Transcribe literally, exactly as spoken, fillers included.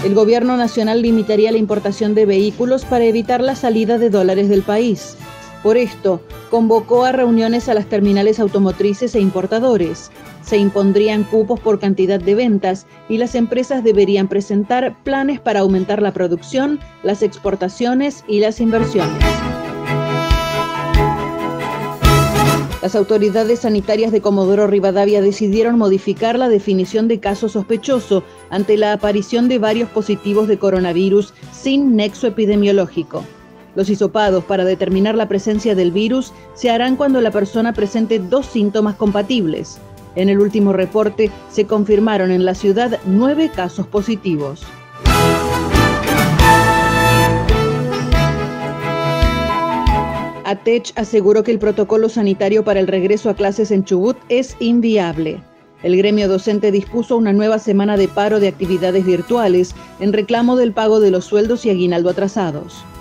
El gobierno nacional limitaría la importación de vehículos para evitar la salida de dólares del país. Por esto, convocó a reuniones a las terminales automotrices e importadores. Se impondrían cupos por cantidad de ventas y las empresas deberían presentar planes para aumentar la producción, las exportaciones y las inversiones. Las autoridades sanitarias de Comodoro Rivadavia decidieron modificar la definición de caso sospechoso ante la aparición de varios positivos de coronavirus sin nexo epidemiológico. Los hisopados para determinar la presencia del virus se harán cuando la persona presente dos síntomas compatibles. En el último reporte se confirmaron en la ciudad nueve casos positivos. ATECH aseguró que el protocolo sanitario para el regreso a clases en Chubut es inviable. El gremio docente dispuso una nueva semana de paro de actividades virtuales en reclamo del pago de los sueldos y aguinaldo atrasados.